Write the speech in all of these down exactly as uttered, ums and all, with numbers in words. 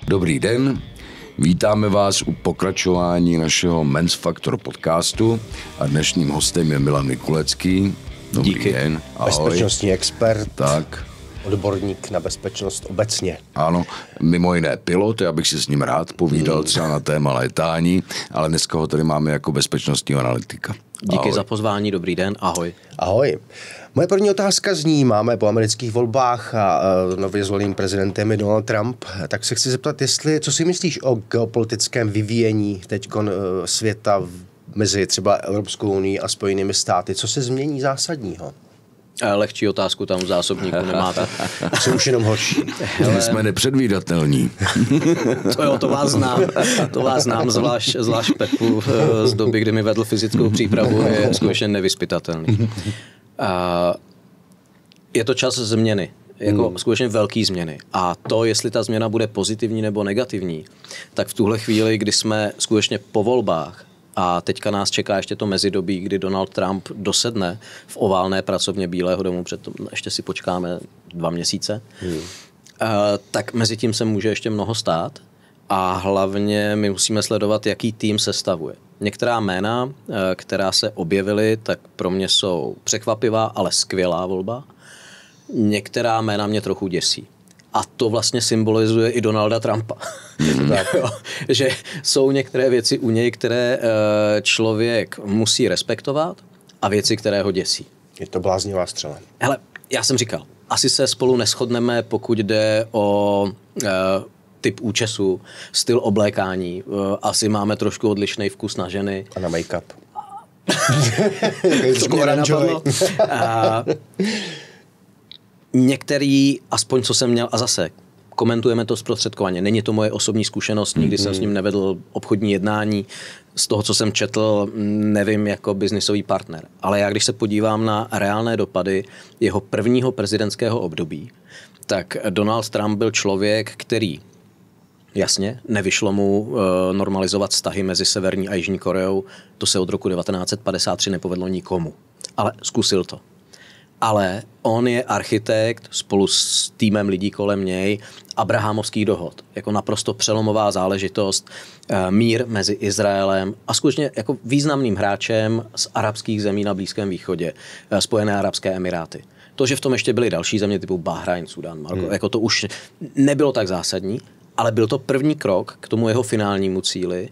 Dobrý den, vítáme vás u pokračování našeho Men's Factor podcastu a dnešním hostem je Milan Mikulecký. Dobrý Díky. den, ahoj. Bezpečnostní expert, Tak. odborník na bezpečnost obecně. Ano, mimo jiné pilot, já bych si s ním rád povídal třeba na téma létání, ale dneska ho tady máme jako bezpečnostního analytika. Díky Ahoj. za pozvání, dobrý den, ahoj. Ahoj. Moje první otázka zní, máme po amerických volbách a uh, nově zvoleným prezidentem je Donald Trump, tak se chci zeptat, jestli, co si myslíš o geopolitickém vyvíjení teď uh, světa v, mezi třeba Evropskou unii a Spojenými státy, co se změní zásadního? Lehčí otázku tam v zásobníku nemáte. Jsou už jenom horší. My jsme nepředvídatelní. To jo, to vás znám. To vás znám, zvlášť, zvlášť Pepu z doby, kdy mi vedl fyzickou přípravu, je skutečně nevyspytatelný. A je to čas změny. Jako hmm. skutečně velký změny. A to, jestli ta změna bude pozitivní nebo negativní, tak v tuhle chvíli, kdy jsme skutečně po volbách, a teďka nás čeká ještě to mezidobí, kdy Donald Trump dosedne v oválné pracovně Bílého domu, před ještě si počkáme dva měsíce, hmm. uh, tak mezi tím se může ještě mnoho stát a hlavně my musíme sledovat, jaký tým sestavuje. Některá jména, uh, která se objevily, tak pro mě jsou překvapivá, ale skvělá volba. Některá jména mě trochu děsí. A to vlastně symbolizuje i Donalda Trumpa. Mm. tak, jo, že jsou některé věci u něj, které člověk musí respektovat a věci, které ho děsí. Je to bláznivá střela. Hele, já jsem říkal, asi se spolu neshodneme, pokud jde o uh, typ účesu, styl oblékání. Uh, asi máme trošku odlišný vkus na ženy. A na make-up. To mě nenapadlo. Některý, aspoň co jsem měl, a zase komentujeme to zprostředkovaně. Není to moje osobní zkušenost, nikdy mm-hmm. jsem s ním nevedl obchodní jednání. Z toho, co jsem četl, nevím jako biznisový partner. Ale já, když se podívám na reálné dopady jeho prvního prezidentského období, tak Donald Trump byl člověk, který, jasně, nevyšlo mu uh, normalizovat vztahy mezi Severní a Jižní Koreou. To se od roku devatenáct set padesát tři nepovedlo nikomu. Ale zkusil to. Ale on je architekt spolu s týmem lidí kolem něj abrahamovských dohod. Jako naprosto přelomová záležitost, mír mezi Izraelem a skutečně jako významným hráčem z arabských zemí na Blízkém východě, Spojené arabské emiráty. To, že v tom ještě byly další země typu Bahrajn, Sudan, Maroko, hmm. jako to už nebylo tak zásadní, ale byl to první krok k tomu jeho finálnímu cíli,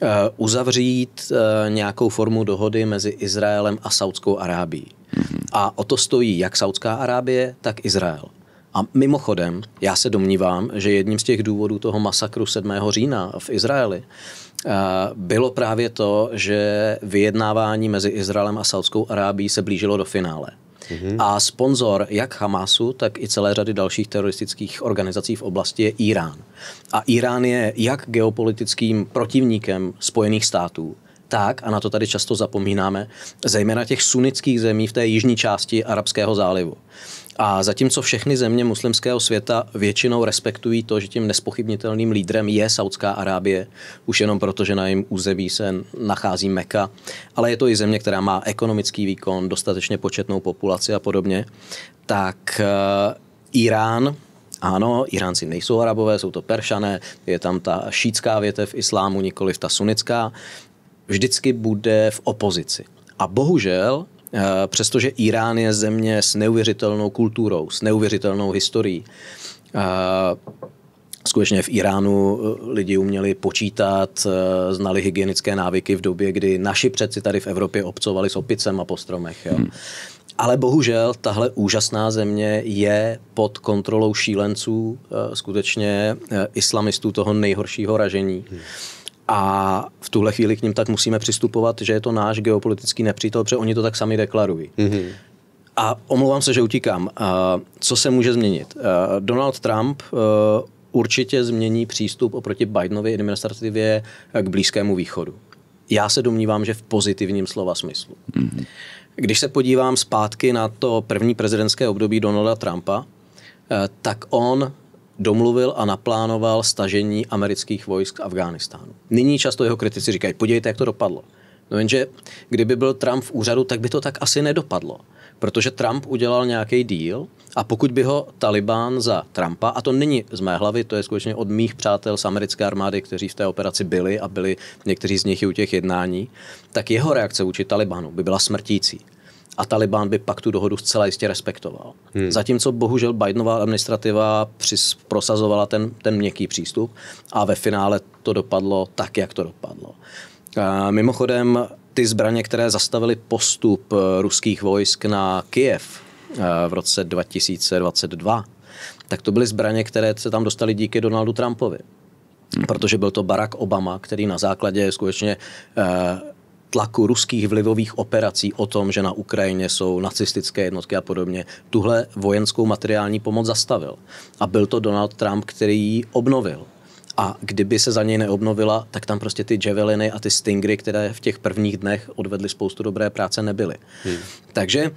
uzavřít nějakou formu dohody mezi Izraelem a Saudskou Arábií. Mm-hmm. A o to stojí jak Saudská Arábie, tak Izrael. A mimochodem, já se domnívám, že jedním z těch důvodů toho masakru sedmého října v Izraeli bylo právě to, že vyjednávání mezi Izraelem a Saudskou Arábií se blížilo do finále. Mm-hmm. A sponzor jak Hamasu, tak i celé řady dalších teroristických organizací v oblasti je Irán. A Irán je jak geopolitickým protivníkem Spojených států, tak, a na to tady často zapomínáme, zejména těch sunnických zemí v té jižní části Arabského zálivu. A zatímco všechny země muslimského světa většinou respektují to, že tím nespochybnitelným lídrem je Saudská Arábie, už jenom proto, že na jejím území se nachází Meka, ale je to i země, která má ekonomický výkon, dostatečně početnou populaci a podobně, tak uh, Irán, ano, Iránci nejsou Arabové, jsou to Peršané, je tam ta šítská větev islámu, nikoliv ta sunnická, vždycky bude v opozici. A bohužel, přestože Irán je země s neuvěřitelnou kulturou, s neuvěřitelnou historií, skutečně v Iránu lidi uměli počítat, znali hygienické návyky v době, kdy naši předci tady v Evropě obcovali s opicema po stromech. Jo. Hmm. Ale bohužel tahle úžasná země je pod kontrolou šílenců, skutečně islamistů toho nejhoršího ražení. Hmm. A v tuhle chvíli k ním tak musíme přistupovat, že je to náš geopolitický nepřítel, protože oni to tak sami deklarují. Mm-hmm. A omlouvám se, že utíkám. Co se může změnit? Donald Trump určitě změní přístup oproti Bidenově administrativě k Blízkému východu. Já se domnívám, že v pozitivním slova smyslu. Mm-hmm. Když se podívám zpátky na to první prezidentské období Donalda Trumpa, tak on domluvil a naplánoval stažení amerických vojsk z Afghánistánu. Nyní často jeho kritici říkají, podívejte, jak to dopadlo. No jenže kdyby byl Trump v úřadu, tak by to tak asi nedopadlo. Protože Trump udělal nějaký deal A pokud by ho Taliban za Trumpa, a to není z mé hlavy, to je skutečně od mých přátel z americké armády, kteří v té operaci byli a byli někteří z nich i u těch jednání, tak jeho reakce vůči Talibanu by byla smrtící. A Taliban by pak tu dohodu zcela jistě respektoval. Hmm. Zatímco bohužel Bidenova administrativa přis, prosazovala ten, ten měkký přístup a ve finále to dopadlo tak, jak to dopadlo. A mimochodem, ty zbraně, které zastavily postup ruských vojsk na Kyjev v roce dva tisíce dvacet dva, tak to byly zbraně, které se tam dostaly díky Donaldu Trumpovi. Protože byl to Barack Obama, který na základě skutečně tlaku ruských vlivových operací o tom, že na Ukrajině jsou nacistické jednotky a podobně, tuhle vojenskou materiální pomoc zastavil. A byl to Donald Trump, který ji obnovil. A kdyby se za něj neobnovila, tak tam prostě ty javeliny a ty stingry, které v těch prvních dnech odvedly spoustu dobré práce, nebyly. Hmm. Takže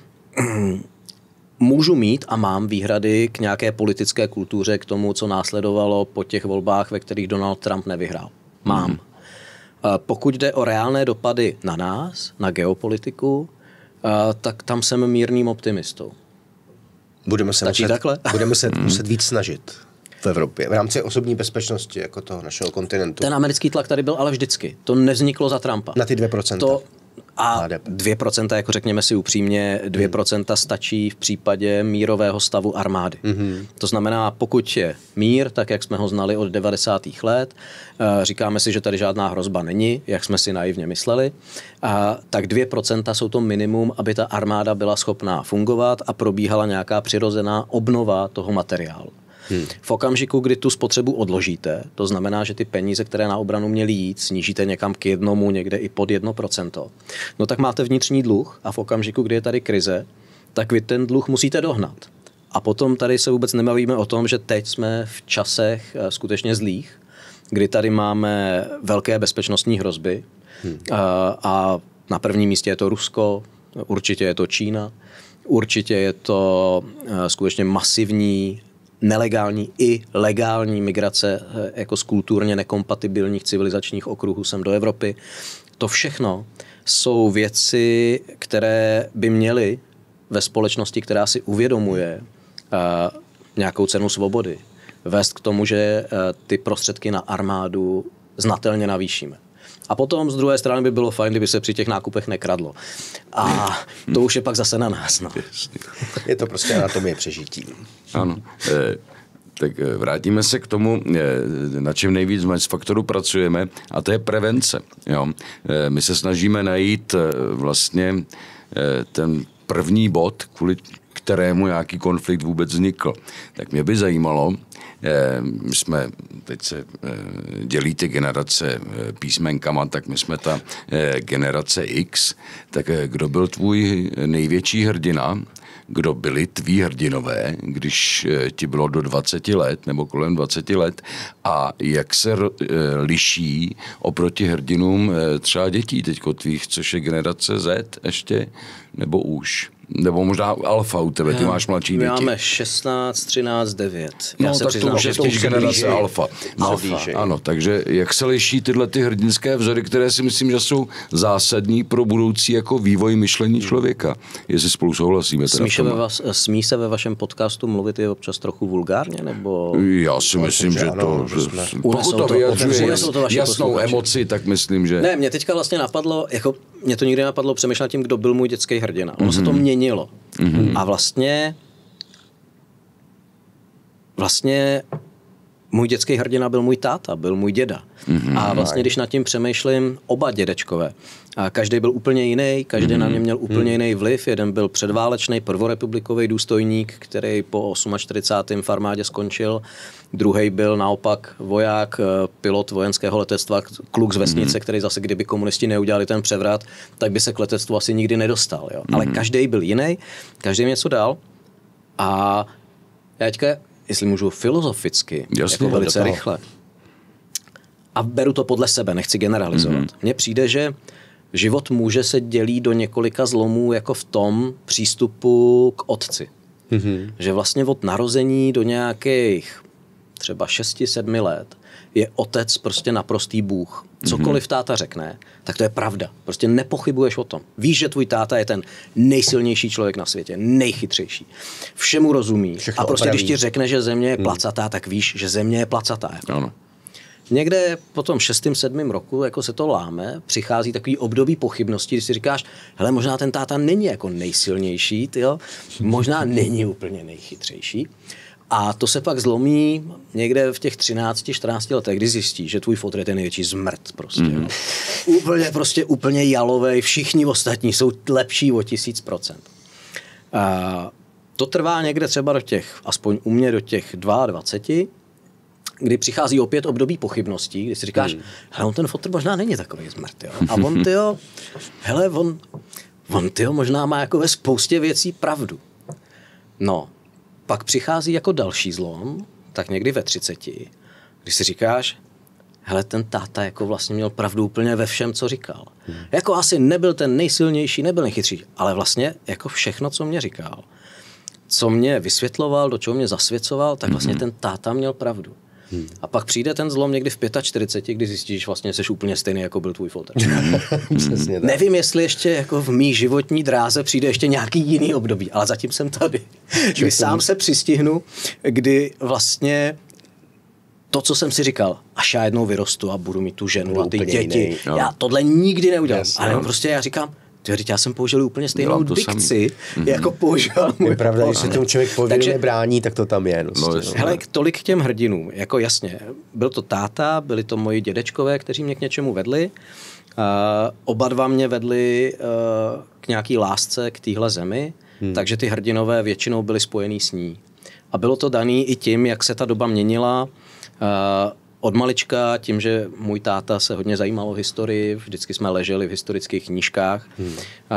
můžu mít a mám výhrady k nějaké politické kultuře, k tomu, co následovalo po těch volbách, ve kterých Donald Trump nevyhrál. Mám. Hmm. Pokud jde o reálné dopady na nás, na geopolitiku, tak tam jsem mírným optimistou. Budeme se, muset, budeme se muset víc snažit v Evropě, v rámci osobní bezpečnosti jako toho našeho kontinentu. Ten americký tlak tady byl ale vždycky. To nevzniklo za Trumpa. Na ty dvě procenta. To, a dvě procenta, jako řekněme si upřímně, dvě procenta stačí v případě mírového stavu armády. Mm-hmm. To znamená, pokud je mír, tak jak jsme ho znali od devadesátých let, říkáme si, že tady žádná hrozba není, jak jsme si naivně mysleli, a tak dvě procenta jsou to minimum, aby ta armáda byla schopná fungovat a probíhala nějaká přirozená obnova toho materiálu. Hmm. V okamžiku, kdy tu spotřebu odložíte, to znamená, že ty peníze, které na obranu měly jít, snížíte někam k jednomu, někde i pod jedno procento, no tak máte vnitřní dluh a v okamžiku, kdy je tady krize, tak vy ten dluh musíte dohnat. A potom tady se vůbec nebavíme o tom, že teď jsme v časech skutečně zlých, kdy tady máme velké bezpečnostní hrozby hmm. a, a na prvním místě je to Rusko, určitě je to Čína, určitě je to skutečně masivní nelegální i legální migrace jako z kulturně nekompatibilních civilizačních okruhů sem do Evropy. To všechno jsou věci, které by měly ve společnosti, která si uvědomuje uh, nějakou cenu svobody, vést k tomu, že uh, ty prostředky na armádu znatelně navýšíme. A potom z druhé strany by bylo fajn, kdyby se při těch nákupech nekradlo. A to už je pak zase na nás. No. Je to prostě anatomie přežití. Ano. E, tak vrátíme se k tomu, na čem nejvíc v Match Factoru pracujeme, a to je prevence. Jo. E, my se snažíme najít vlastně ten první bod, kvůli kterému nějaký konflikt vůbec vznikl. Tak mě by zajímalo, my jsme, teď se dělí ty generace písmenkama, tak my jsme ta generace X, tak kdo byl tvůj největší hrdina, kdo byli tví hrdinové, když ti bylo do dvaceti let nebo kolem dvaceti let, a jak se liší oproti hrdinům třeba dětí teďko tvých, což je generace Z ještě, nebo už? Nebo možná alfa u tebe, ty máš mladší děti. Máme šestnáct, třináct, devět. No, Já se tak přiznám, to už je spíš generace alfa. No, alfa. Ano, takže jak se liší tyhle ty hrdinské vzory, které si myslím, že jsou zásadní pro budoucí jako vývoj myšlení člověka. Jestli spolu souhlasíme. Smí, ve vás, smí se ve vašem podcastu mluvit i občas trochu vulgárně? Nebo... Já si myslím, že to... Pokud to vyjadřuje jasnou emoci, tak myslím, že... Ne, mě teďka vlastně napadlo, jako mě to nikdy napadlo přemýšlet tím, kdo byl můj dětský hrdina. Ono mm-hmm. se to měnilo. Mm-hmm. A vlastně vlastně můj dětský hrdina byl můj táta, byl můj děda. Mm-hmm. A vlastně, když nad tím přemýšlím, oba dědečkové. A každý byl úplně jiný, každý mm-hmm. na mě měl úplně mm-hmm. jiný vliv. Jeden byl předválečný prvorepublikový důstojník, který po čtyřicátém osmém v armádě skončil. Druhý byl naopak voják, pilot vojenského letectva, kluk z vesnice, mm-hmm. který zase, kdyby komunisti neudělali ten převrat, tak by se k letectvu asi nikdy nedostal. Jo? Mm-hmm. Ale každý byl jiný, každý něco dal. A já teďka, jestli můžu filozoficky, Jasně, jako velice rychle. A beru to podle sebe, nechci generalizovat. Mm-hmm. Mně přijde, že život může se dělí do několika zlomů jako v tom přístupu k otci. Mm-hmm. Že vlastně od narození do nějakých třeba šesti, sedmi let je otec prostě naprostý bůh. Cokoliv táta řekne, tak to je pravda. Prostě nepochybuješ o tom. Víš, že tvůj táta je ten nejsilnější člověk na světě, nejchytřejší. Všemu rozumí. Všechno a prostě, opraví. Když ti řekne, že země je placatá, tak víš, že země je placatá. Ano. Někde po tom šestým, sedmým roku jako se to láme, přichází takový období pochybností, když si říkáš, hele, možná ten táta není jako nejsilnější, tyjo? Možná není úplně nejchytřejší. A to se pak zlomí někde v těch třinácti, čtrnácti letech, kdy zjistíš, že tvůj fotr je ten největší zmrt prostě. Mm. Úplně prostě úplně jalovej, všichni ostatní jsou lepší o tisíc procent. A to trvá někde třeba do těch, aspoň u mě do těch dvaceti dvou, kdy přichází opět období pochybností, kdy si říkáš, hmm. hele, on ten fotr možná není takový zmrt, jo. A on, tyjo, hele, on, on, tyjo, možná má jako ve spoustě věcí pravdu. No, pak přichází jako další zlom, tak někdy ve třiceti, když si říkáš, hele, ten táta jako vlastně měl pravdu úplně ve všem, co říkal. Hmm. Jako asi nebyl ten nejsilnější, nebyl nejchytřejší, ale vlastně jako všechno, co mě říkal, co mě vysvětloval, do čeho mě zasvěcoval, tak vlastně hmm. ten táta měl pravdu. Hmm. A pak přijde ten zlom někdy v čtyřiceti pěti, kdy zjistíš, vlastně jsi úplně stejný, jako byl tvůj fotr. Přesně tak. Nevím, jestli ještě jako v mý životní dráze přijde ještě nějaký jiný období, ale zatím jsem tady. Kdy sám se přistihnu, kdy vlastně to, co jsem si říkal, až já jednou vyrostu a budu mít tu ženu budu a ty děti, jiný, no. Já tohle nikdy neudělám. Yes, ale no. prostě já říkám, Tyjo, já jsem použil úplně stejnou no, dikci, sam... jako používal můj. Je pravda, když se tomu člověk pověrně Takže... brání, tak to tam je. No, hele, tolik k těm hrdinům. Jako jasně, byl to táta, byli to moji dědečkové, kteří mě k něčemu vedli. Uh, oba dva mě vedli uh, k nějaký lásce k téhle zemi, hmm. takže ty hrdinové většinou byli spojený s ní. A bylo to daný i tím, jak se ta doba měnila. Uh, Od malička, tím, že můj táta se hodně zajímal o historii, vždycky jsme leželi v historických knížkách, hmm. a,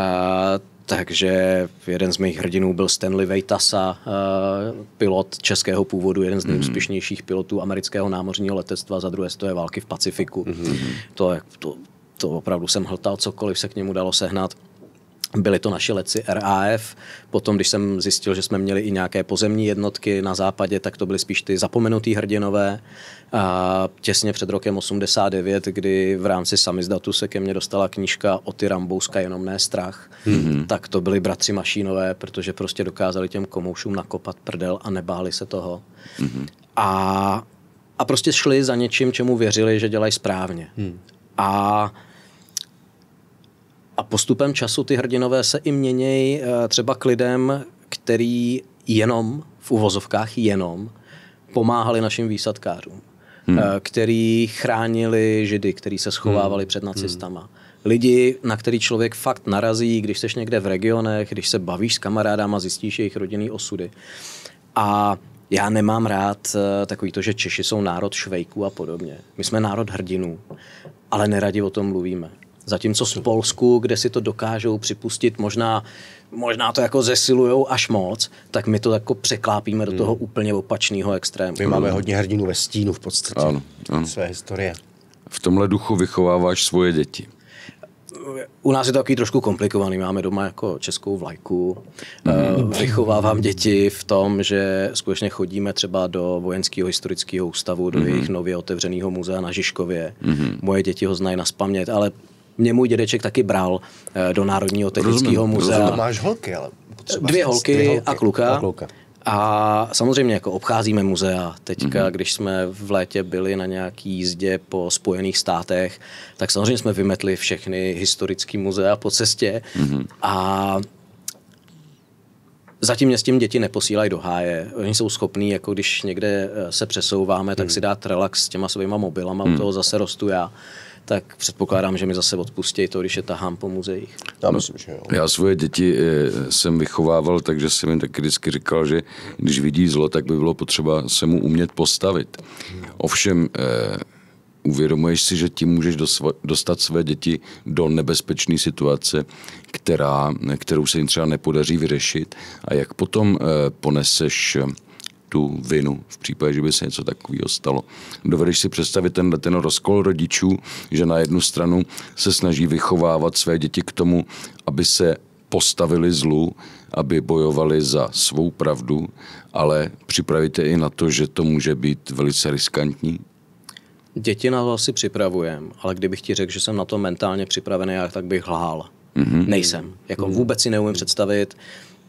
takže jeden z mých hrdinů byl Stanley Vejtasa, pilot českého původu, jeden z nejúspěšnějších pilotů amerického námořního letectva za druhé světové války v Pacifiku. Hmm. To, to, to opravdu jsem hltal, cokoliv se k němu dalo sehnat. Byli to naši letci R A F. Potom, když jsem zjistil, že jsme měli i nějaké pozemní jednotky na západě, tak to byly spíš ty zapomenutý hrdinové. A těsně před rokem osmdesát devět, kdy v rámci samizdatu se ke mně dostala knížka Oty Rambouska, jenom ne strach, mm-hmm. tak to byli bratři Mašínové, protože prostě dokázali těm komoušům nakopat prdel a nebáli se toho. Mm-hmm. A, a prostě šli za něčím, čemu věřili, že dělají správně. Mm. A A postupem času ty hrdinové se i měnějí třeba k lidem, který jenom, v uvozovkách jenom, pomáhali našim výsadkářům. Hmm. Který chránili Židy, který se schovávali hmm. před nacistama. Hmm. Lidi, na který člověk fakt narazí, když jsi někde v regionech, když se bavíš s kamarádama, zjistíš jejich rodinný osudy. A já nemám rád takový to, že Češi jsou národ švejků a podobně. My jsme národ hrdinů, ale neradi o tom mluvíme. Zatímco z Polsku, kde si to dokážou připustit, možná, možná to jako zesilujou až moc, tak my to jako překlápíme do toho hmm. úplně opačného extrému. My máme hodně hrdinů ve stínu v podstatě. Ano, ano. Své historie. V tomhle duchu vychováváš svoje děti? U nás je to takový trošku komplikovaný. Máme doma jako českou vlajku. Mm. Vychovávám děti v tom, že skutečně chodíme třeba do Vojenského historického ústavu, do mm. jejich nově otevřeného muzea na Žižkově. Mm. Moje děti ho znají nazpaměť, ale mě můj dědeček taky bral do Národního technického muzea. Máš holky, ale dvě holky, dvě holky a kluka. A, kluka. a samozřejmě jako obcházíme muzea. Teďka, mm-hmm. když jsme v létě byli na nějaký jízdě po Spojených státech, tak samozřejmě jsme vymetli všechny historické muzea po cestě. Mm-hmm. A zatím mě s tím děti neposílají do háje. Oni jsou schopní, jako když někde se přesouváme, tak mm. si dát relax s těma svýma mobilama, mm. u toho zase rostu já. Tak předpokládám, že mi zase odpustí to, když je tahám po muzeích. Já myslím, že jo. Já svoje děti jsem vychovával, takže jsem jim taky vždycky říkal, že když vidí zlo, tak by bylo potřeba se mu umět postavit. Ovšem, eh, uvědomuješ si, že tím můžeš dostat své děti do nebezpečné situace, která, kterou se jim třeba nepodaří vyřešit, a jak potom eh, poneseš tu vinu v případě, že by se něco takového stalo. Dovedeš si představit ten, ten rozkol rodičů, že na jednu stranu se snaží vychovávat své děti k tomu, aby se postavili zlu, aby bojovali za svou pravdu, ale připravíte i na to, že to může být velice riskantní? Děti na to asi připravujem, ale kdybych ti řekl, že jsem na to mentálně připravený, tak bych lhal. Mm-hmm. Nejsem. Jako mm-hmm. vůbec si neumím představit.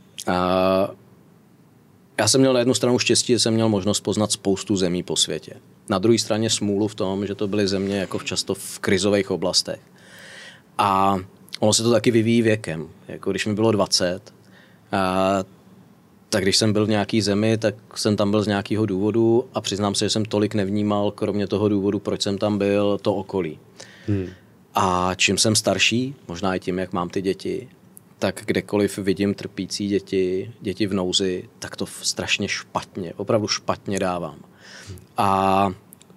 A já jsem měl na jednu stranu štěstí, že jsem měl možnost poznat spoustu zemí po světě. Na druhé straně smůlu v tom, že to byly země jako často v krizových oblastech. A ono se to taky vyvíjí věkem. Jako když mi bylo dvacet, a tak když jsem byl v nějaký zemi, tak jsem tam byl z nějakého důvodu a přiznám se, že jsem tolik nevnímal, kromě toho důvodu, proč jsem tam byl, to okolí. Hmm. A čím jsem starší, možná i tím, jak mám ty děti, tak kdekoliv vidím trpící děti, děti v nouzi, tak to strašně špatně, opravdu špatně dávám. A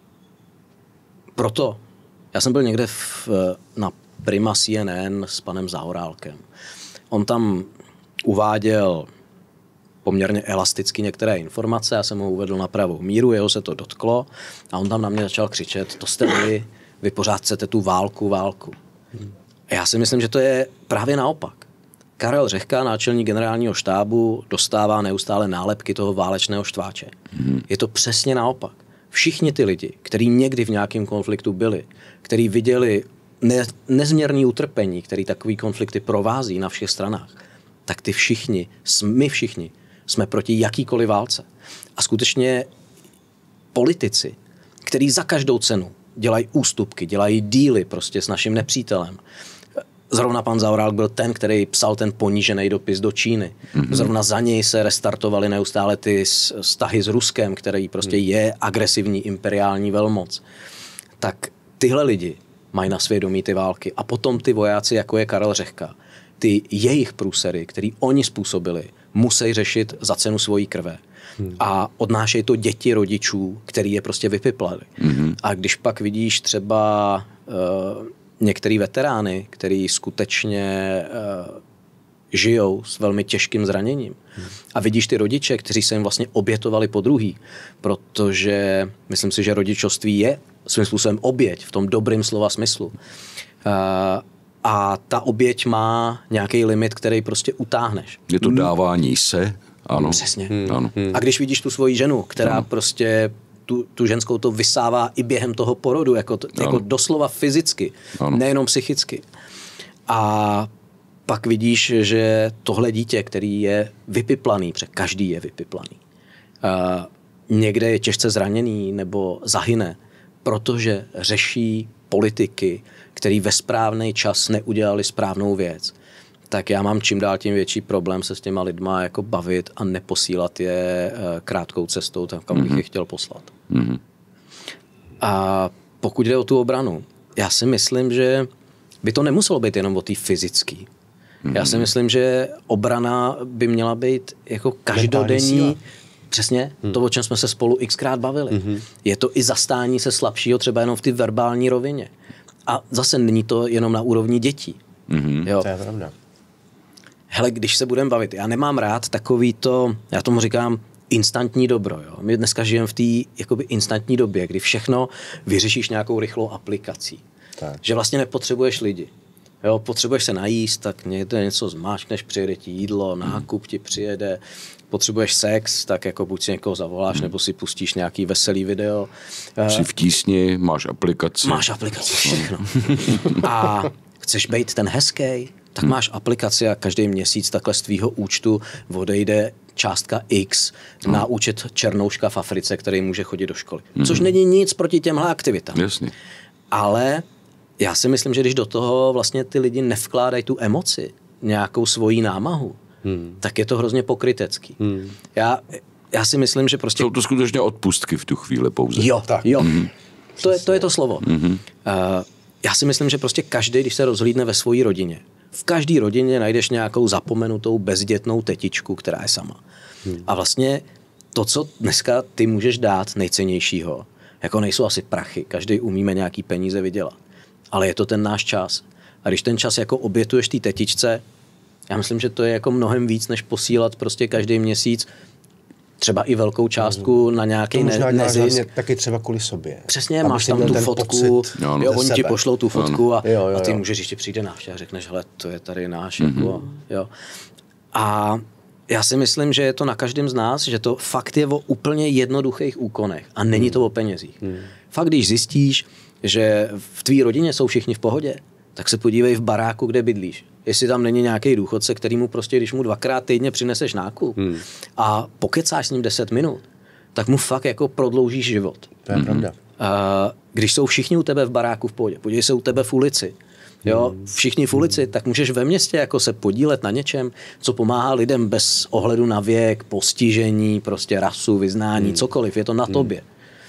proto, já jsem byl někde v, na Prima C N N s panem Zaorálkem. On tam uváděl poměrně elasticky některé informace, já jsem ho uvedl na pravou míru, jeho se to dotklo a on tam na mě začal křičet, to jste vy, vy pořád chcete tu válku, válku. A já si myslím, že to je právě naopak. Karel Řehka, náčelník generálního štábu, dostává neustále nálepky toho válečného štváče. Je to přesně naopak. Všichni ty lidi, kteří někdy v nějakém konfliktu byli, kteří viděli ne, nezměrný utrpení, který takový konflikty provází na všech stranách, tak ty všichni, my všichni, jsme proti jakýkoliv válce. A skutečně politici, kteří za každou cenu dělají ústupky, dělají díly prostě s naším nepřítelem. Zrovna pan Zaorálek byl ten, který psal ten ponížený dopis do Číny. Mm-hmm. Zrovna za něj se restartovaly neustále ty vztahy s Ruskem, který prostě je agresivní imperiální velmoc. Tak tyhle lidi mají na svědomí ty války. A potom ty vojáci, jako je Karel Řehka, ty jejich průsery, který oni způsobili, musí řešit za cenu svojí krve. Hmm. A odnášejí to děti rodičů, který je prostě vypiplali. Hmm. A když pak vidíš třeba uh, některý veterány, který skutečně uh, žijou s velmi těžkým zraněním hmm. a vidíš ty rodiče, kteří se jim vlastně obětovali po druhý, protože myslím si, že rodičovství je svým způsobem oběť v tom dobrým slova smyslu. Uh, A ta oběť má nějaký limit, který prostě utáhneš. Je to dávání se, ano. Přesně. Hmm. Ano. A když vidíš tu svoji ženu, která ano. prostě tu, tu ženskou to vysává i během toho porodu, jako, jako doslova fyzicky, ano. nejenom psychicky. A pak vidíš, že tohle dítě, který je vypiplaný, protože každý je vypiplaný, a někde je těžce zraněný nebo zahyne, protože řeší politiky, který ve správný čas neudělali správnou věc, tak já mám čím dál tím větší problém se s těma lidma jako bavit a neposílat je krátkou cestou, tam kam bych je chtěl poslat. Mm-hmm. A pokud jde o tu obranu, já si myslím, že by to nemuselo být jenom o té fyzické. Mm-hmm. Já si myslím, že obrana by měla být jako každodenní. Přesně, hmm. to, o čem jsme se spolu xkrát bavili. Hmm. Je to i zastání se slabšího třeba jenom v té verbální rovině. A zase není to jenom na úrovni dětí. Hmm. Jo. To je pravda. Hele, když se budeme bavit, já nemám rád takový to, já tomu říkám instantní dobro. Jo. My dneska žijeme v té jakoby instantní době, kdy všechno vyřešíš nějakou rychlou aplikací. Tak. Že vlastně nepotřebuješ lidi. Jo, potřebuješ se najíst, tak někde něco zmáčkneš, přijede ti jídlo, nákup ti přijede, potřebuješ sex, tak jako buď si někoho zavoláš, hmm. nebo si pustíš nějaký veselý video. Jsi v tísni, máš aplikaci. Máš aplikaci, všechno. A chceš být ten hezký, tak hmm. máš aplikaci a každý měsíc takhle z tvýho účtu odejde částka X hmm. na účet černouška v Africe, který může chodit do školy. Hmm. Což není nic proti těmhle aktivitám. Jasně. Ale já si myslím, že když do toho vlastně ty lidi nevkládají tu emoci, nějakou svoji námahu, hmm. tak je to hrozně pokrytecký. Hmm. Já, já si myslím, že prostě... Jsou to skutečně odpustky v tu chvíli pouze. Jo, tak. jo. Mm-hmm. To, je, to je to slovo. Mm-hmm. Uh, já si myslím, že prostě každý, když se rozhlídne ve své rodině, v každé rodině najdeš nějakou zapomenutou bezdětnou tetičku, která je sama. Hmm. A vlastně to, co dneska ty můžeš dát nejcennějšího, jako nejsou asi prachy, každý umíme nějaký peníze vydělat. Ale je to ten náš čas. A když ten čas jako obětuješ té tetičce, já myslím, že to je jako mnohem víc, než posílat prostě každý měsíc třeba i velkou částku mm. na nějaký ne- nezisk. Taky třeba kvůli sobě. Přesně, máš tam tu fotku, no, no. jo, oni ti pošlou tu fotku no. a, jo, jo, a ty jo. můžeš ještě přijde návštěva a řekneš, hele, to je tady náš. Mm-hmm. Jako, jo. A Já si myslím, že je to na každém z nás, že to fakt je o úplně jednoduchých úkonech a není hmm. to o penězích. Hmm. Fakt, když zjistíš, že v tvý rodině jsou všichni v pohodě, tak se podívej v baráku, kde bydlíš. Jestli tam není nějaký důchodce, který mu prostě, když mu dvakrát týdně přineseš nákup hmm. a pokecáš s ním deset minut, tak mu fakt jako prodloužíš život. To je mm-hmm. pravda. A když jsou všichni u tebe v baráku v pohodě, podívej se u tebe v ulici, jo, všichni v ulici, tak můžeš ve městě jako se podílet na něčem, co pomáhá lidem bez ohledu na věk, postižení, prostě rasu, vyznání, hmm. cokoliv, je to na tobě.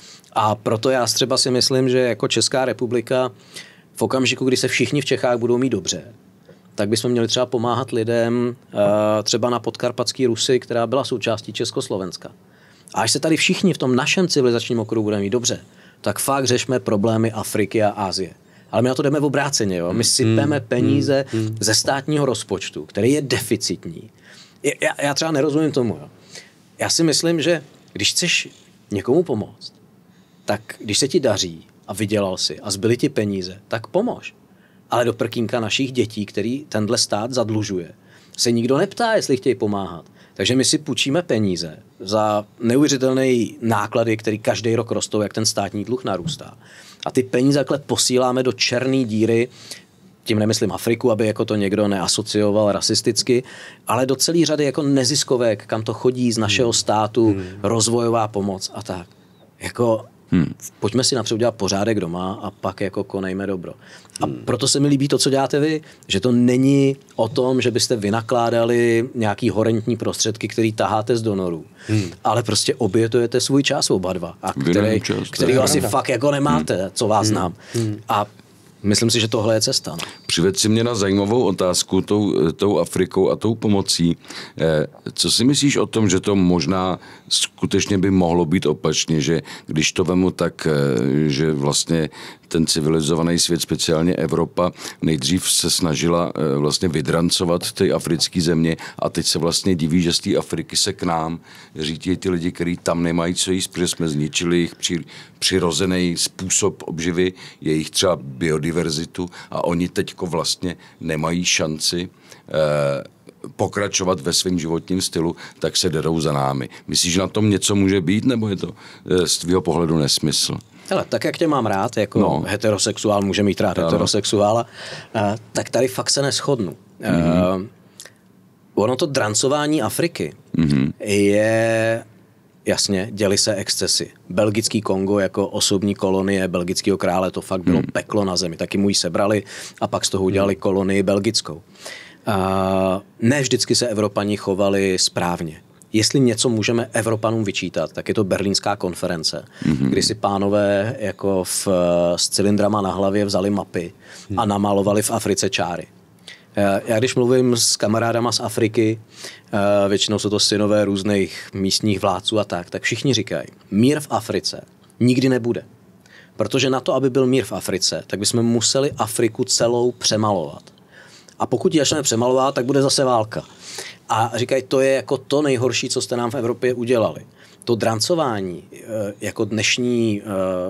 A proto já třeba si myslím, že jako Česká republika v okamžiku, kdy se všichni v Čechách budou mít dobře, tak bychom měli třeba pomáhat lidem třeba na podkarpatský Rusy, která byla součástí Československa. A až se tady všichni v tom našem civilizačním okruhu budeme mít dobře, tak fakt řešme problémy Afriky a Asie. Ale my na to jdeme v obráceně. Jo? My sypeme peníze ze státního rozpočtu, který je deficitní. Já, já třeba nerozumím tomu. Jo? Já si myslím, že když chceš někomu pomoct, tak když se ti daří a vydělal si a zbyly ti peníze, tak pomož. Ale do prkínka našich dětí, který tenhle stát zadlužuje, se nikdo neptá, jestli chtějí pomáhat. Takže my si půjčíme peníze za neuvěřitelné náklady, které každý rok rostou, jak ten státní dluh narůstá. A ty peníze takhle posíláme do černé díry, tím nemyslím Afriku, aby jako to někdo neasocioval rasisticky, ale do celé řady jako neziskovek, kam to chodí z našeho státu, hmm. rozvojová pomoc a tak. Jako Hmm. pojďme si napřed udělat pořádek doma a pak jako konejme dobro. A hmm. proto se mi líbí to, co děláte vy, že to není o tom, že byste vynakládali nějaký horentní prostředky, který taháte z donorů, hmm. ale prostě obětujete svůj čas oba dva, a který, čas, který asi fakt jako nemáte, hmm. co vás hmm. znám. Hmm. A myslím si, že tohle je cesta. No. Přived si mě na zajímavou otázku tou, tou Afrikou a tou pomocí. Eh, co si myslíš o tom, že to možná skutečně by mohlo být opačně, že když to vemu tak, eh, že vlastně ten civilizovaný svět, speciálně Evropa, nejdřív se snažila eh, vlastně vydrancovat ty africké země a teď se vlastně diví, že z té Afriky se k nám říkají ty lidi, kteří tam nemají co jíst, protože jsme zničili jejich při, přirozený způsob obživy, jejich třeba biodiverzitu a oni teďko vlastně nemají šanci eh, pokračovat ve svém životním stylu, tak se derou za námi. Myslíš, že na tom něco může být, nebo je to eh, z tvýho pohledu nesmysl? Hele, tak jak tě mám rád, jako no. heterosexuál může mít rád ano. heterosexuála, eh, tak tady fakt se neshodnu. Mm-hmm. Eh, ono to drancování Afriky mm-hmm. je... Jasně, děli se excesy. Belgický Kongo jako osobní kolonie belgického krále, to fakt bylo hmm. peklo na zemi. Taky mu ji sebrali a pak z toho udělali kolonii belgickou. A ne vždycky se Evropani chovali správně. Jestli něco můžeme Evropanům vyčítat, tak je to Berlínská konference, hmm. kdy si pánové jako v, s cylindrama na hlavě vzali mapy hmm. a namalovali v Africe čáry. Já když mluvím s kamarádama z Afriky, většinou jsou to synové různých místních vládců a tak, tak všichni říkají, mír v Africe nikdy nebude. Protože na to, aby byl mír v Africe, tak bychom museli Afriku celou přemalovat. A pokud ji začneme přemalovat, tak bude zase válka. A říkají, to je jako to nejhorší, co jste nám v Evropě udělali. To drancování, jako dnešní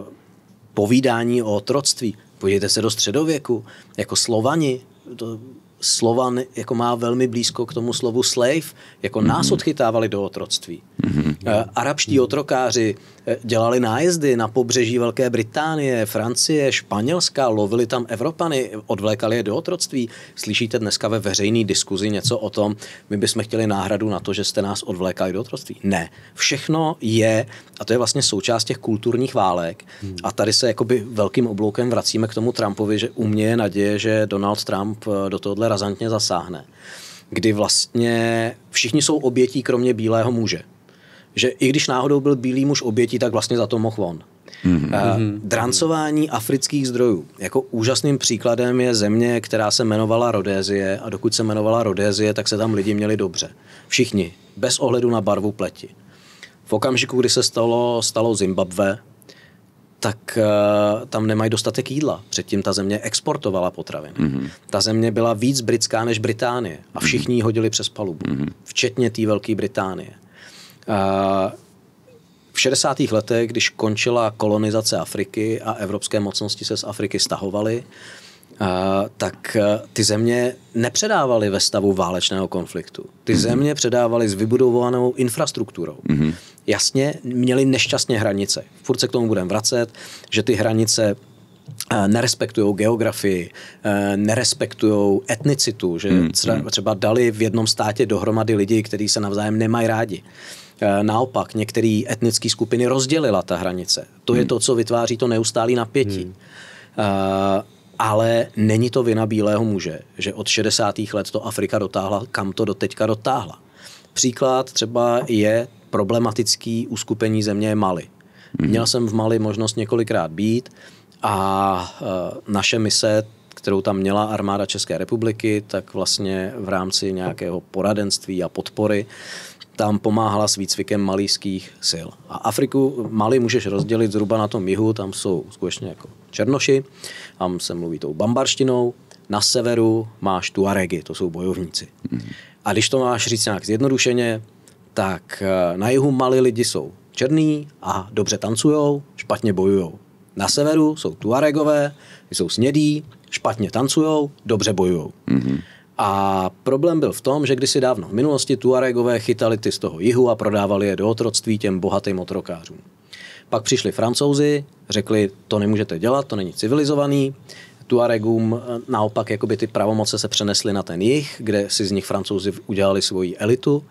povídání o otroctví, podívejte se do středověku, jako Slovani, to Slovan jako má velmi blízko k tomu slovu slave, jako mm-hmm. nás odchytávali do otroctví. Mm-hmm. Arabští otrokáři dělali nájezdy na pobřeží Velké Británie, Francie, Španělska, lovili tam Evropany, odvlékali je do otroctví. Slyšíte dneska ve veřejné diskuzi něco o tom, my bychom chtěli náhradu na to, že jste nás odvlékali do otroctví? Ne. Všechno je, a to je vlastně součást těch kulturních válek, mm. a tady se jakoby velkým obloukem vracíme k tomu Trumpovi, že u mě je naděje, že Donald Trump do tohohle razantně zasáhne. Kdy vlastně všichni jsou obětí, kromě bílého muže. Že i když náhodou byl bílý muž obětí, tak vlastně za to mohl on. Mm-hmm. Uh, drancování afrických zdrojů. Jako úžasným příkladem je země, která se jmenovala Rodézie a dokud se jmenovala Rodézie, tak se tam lidi měli dobře. Všichni, bez ohledu na barvu pleti. V okamžiku, kdy se stalo, stalo Zimbabwe, tak uh, tam nemají dostatek jídla. Předtím ta země exportovala potraviny. Mm-hmm. Ta země byla víc britská než Británie a všichni ji hodili přes palubu. Mm-hmm. Včetně té Velké Británie. Uh, v šedesátých letech, když končila kolonizace Afriky a evropské mocnosti se z Afriky stahovaly, uh, tak ty země nepředávaly ve stavu válečného konfliktu. Ty země předávaly s vybudovanou infrastrukturou. Mm-hmm. Jasně, měly nešťastně hranice. Furt se k tomu budeme vracet, že ty hranice nerespektují geografii, nerespektují etnicitu, že třeba dali v jednom státě dohromady lidi, kteří se navzájem nemají rádi. Naopak, některé etnické skupiny rozdělila ta hranice. To je to, co vytváří to neustálé napětí. Hmm. Uh, ale není to vina bílého muže, že od šedesátých let to Afrika dotáhla, kam to doteďka dotáhla. Příklad třeba je problematický uskupení země Mali. Hmm. Měl jsem v Mali možnost několikrát být a uh, naše mise, kterou tam měla armáda České republiky, tak vlastně v rámci nějakého poradenství a podpory tam pomáhala s výcvikem malijských sil. A Afriku, Mali můžeš rozdělit zhruba na tom jihu, tam jsou skutečně jako černoši, tam se mluví tou bambarštinou, na severu máš Tuaregy, to jsou bojovníci. A když to máš říct nějak zjednodušeně, tak na jihu Mali lidi jsou černý a dobře tancujou, špatně bojujou. Na severu jsou Tuaregové, ty jsou snědí, špatně tancujou, dobře bojujou. Mm-hmm. A problém byl v tom, že kdysi dávno v minulosti Tuaregové chytali ty z toho jihu a prodávali je do otroctví těm bohatým otrokářům. Pak přišli Francouzi, řekli, to nemůžete dělat, to není civilizovaný. Tuaregům naopak jakoby ty pravomoce se přenesly na ten jih, kde si z nich Francouzi udělali svoji elitu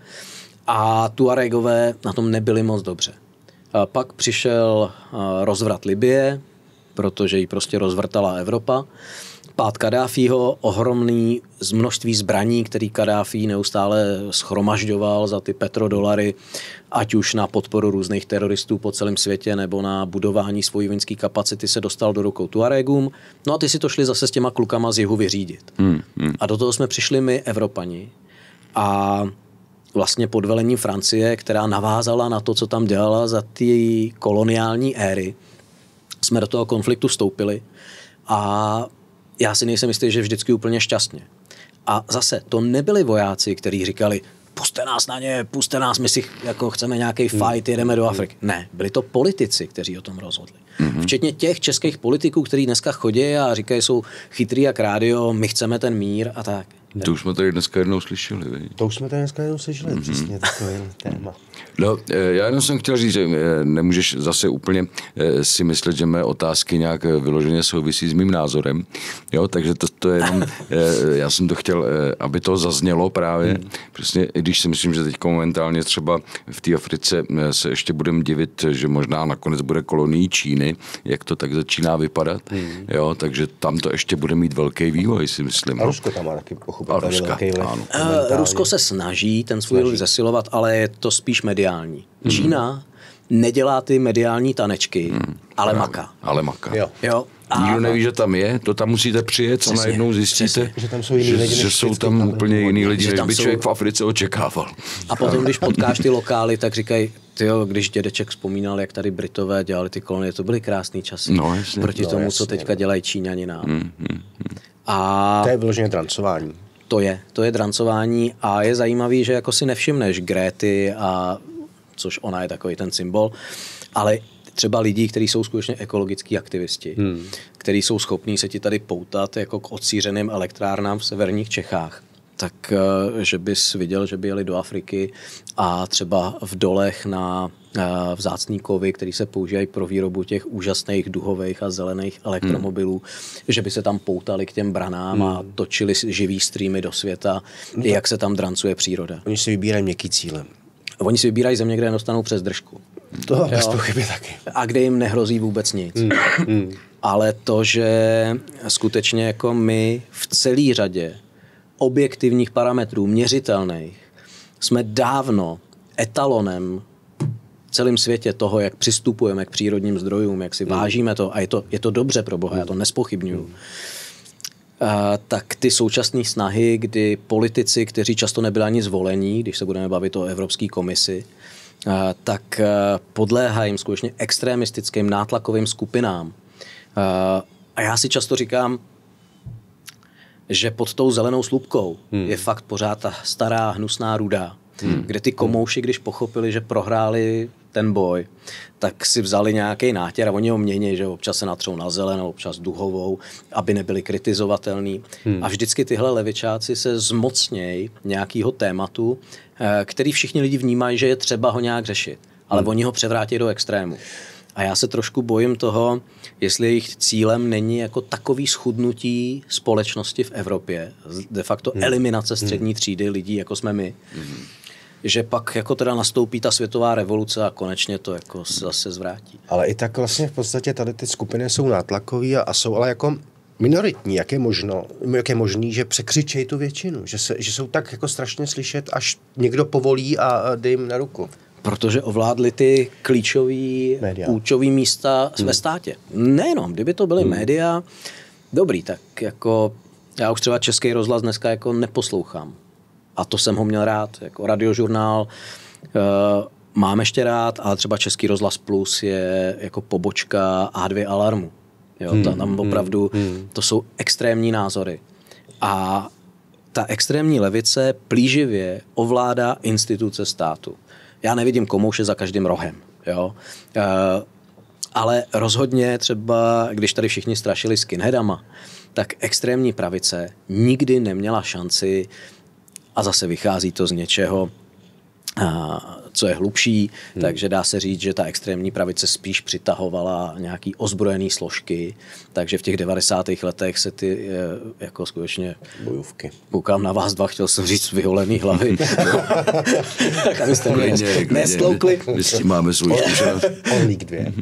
a Tuaregové na tom nebyli moc dobře. A pak přišel rozvrat Libye, protože ji prostě rozvrtala Evropa. Pád Kaddáfího, ohromný z množství zbraní, který Kaddáfí neustále schromažďoval za ty petrodolary, ať už na podporu různých teroristů po celém světě nebo na budování svojí vojenské kapacity, se dostal do rukou Tuaregům. No a ty si to šli zase s těma klukama z jihu vyřídit. Hmm, hmm. A do toho jsme přišli my, Evropani. A vlastně pod velením Francie, která navázala na to, co tam dělala za ty koloniální éry, jsme do toho konfliktu vstoupili a já si nejsem jistý, že vždycky úplně šťastně. A zase, to nebyli vojáci, kteří říkali, puste nás na ně, puste nás, my si jako chceme nějaký fight, jedeme do Afriky. Ne, byli to politici, kteří o tom rozhodli. Mm-hmm. Včetně těch českých politiků, kteří dneska chodí a říkají, jsou chytrý jak rádio, my chceme ten mír a tak. To už jsme tady dneska jednou slyšeli. Vy? To už jsme tady dneska jednou slyšeli, mm-hmm. přesně takový téma. No, já jenom jsem chtěl říct, že nemůžeš zase úplně si myslet, že mé otázky nějak vyloženě souvisí s mým názorem. Jo, takže to, to je jenom, já jsem to chtěl, aby to zaznělo právě. Mm. Přesně, když si myslím, že teď momentálně třeba v té Africe se ještě budeme divit, že možná nakonec bude kolonií Číny, jak to tak začíná vypadat. Mm. Jo, takže tam to ještě bude mít velký vývoj, si myslím. A Rusko tam má taky pochopitelně velký vliv. Rusko se snaží ten svůj vliv zesilovat, ale je to spíš mediální. Hmm. Čína nedělá ty mediální tanečky, hmm. ale maká. Ale maká. Jo. Jo. A nikdo neví, že tam je, to tam musíte přijet přesně, a najednou zjistíte, přesně. že tam jsou, jiný lidi, že, že jsou tam, tam úplně jiný lidi, než by jsou... člověk v Africe očekával. A potom, když potkáš ty lokály, tak říkají, tyjo, když dědeček vzpomínal, jak tady Britové dělali ty kolonie, to byly krásný časy. No, jasně. Proti no, tomu, jasně, co teďka no. dělají Číňani nám. Hmm, hmm, hmm. A to je vyloženě drancování. To je, to je drancování a je zajímavý, že jako si nevšimneš Gréty a což ona je takový ten symbol, ale třeba lidí, kteří jsou skutečně ekologický aktivisti, hmm. kteří jsou schopní se ti tady poutat jako k odsířeným elektrárnám v severních Čechách, tak že bys viděl, že by jeli do Afriky a třeba v dolech na vzácný kovy, který se používají pro výrobu těch úžasných duhových a zelených elektromobilů, hmm. že by se tam poutali k těm branám hmm. a točili živý streamy do světa, no jak se tam drancuje příroda. Oni si vybírají měkký cíle. Oni si vybírají země, kde dostanou přes držku. To bez pochyby taky. A kde jim nehrozí vůbec nic. Hmm. Hmm. Ale to, že skutečně jako my v celé řadě objektivních parametrů, měřitelných, jsme dávno etalonem v celém světě toho, jak přistupujeme k přírodním zdrojům, jak si hmm. vážíme to, a je to, je to dobře pro Boha, já to nespochybňuju. Hmm. Uh, tak ty současné snahy, kdy politici, kteří často nebyli ani zvolení, když se budeme bavit o Evropské komisi, uh, tak uh, podléhají skutečně extremistickým nátlakovým skupinám. Uh, a já si často říkám, že pod tou zelenou slupkou hmm. je fakt pořád ta stará hnusná ruda, hmm. kde ty komouši, když pochopili, že prohráli ten boj, tak si vzali nějaký nátěr a oni ho mění, že občas se natřou na zelenou, občas duhovou, aby nebyli kritizovatelní. Hmm. A vždycky tyhle levičáci se zmocnějí nějakého tématu, který všichni lidi vnímají, že je třeba ho nějak řešit. Ale hmm. oni ho převrátí do extrému. A já se trošku bojím toho, jestli jejich cílem není jako takový schudnutí společnosti v Evropě, de facto hmm. eliminace střední třídy lidí, jako jsme my, hmm. že pak jako teda nastoupí ta světová revoluce a konečně to jako zase zvrátí. Ale i tak vlastně v podstatě tady ty skupiny jsou nátlakový a, a jsou ale jako minoritní. Jak je možno, jak je možný, že překřičejí tu většinu? Že, se, že jsou tak jako strašně slyšet, až někdo povolí a, a dej jim na ruku? Protože ovládli ty klíčový, klíčový místa hmm. ve státě. Nejenom, kdyby to byly hmm. média, dobrý, tak jako já už třeba Český rozhlas dneska jako neposlouchám. A to jsem ho měl rád, jako Radiožurnál uh, mám ještě rád, ale třeba Český rozhlas Plus je jako pobočka á dvě Alarmu. Jo, hmm. tam opravdu, hmm. to jsou extrémní názory. A ta extrémní levice plíživě ovládá instituce státu. Já nevidím komouše za každým rohem. Jo? Uh, ale rozhodně třeba, když tady všichni strašili skinheadama, tak extrémní pravice nikdy neměla šanci, a zase vychází to z něčeho, uh, co je hlubší, hmm. takže dá se říct, že ta extrémní pravice spíš přitahovala nějaký ozbrojený složky, takže v těch devadesátých letech se ty jako skutečně bojovky. Koukám na vás dva, chtěl jsem říct vyholený hlavy. Tak abyste mě nestloukli. My s tím máme svůj zkušenost. Onlík dvě.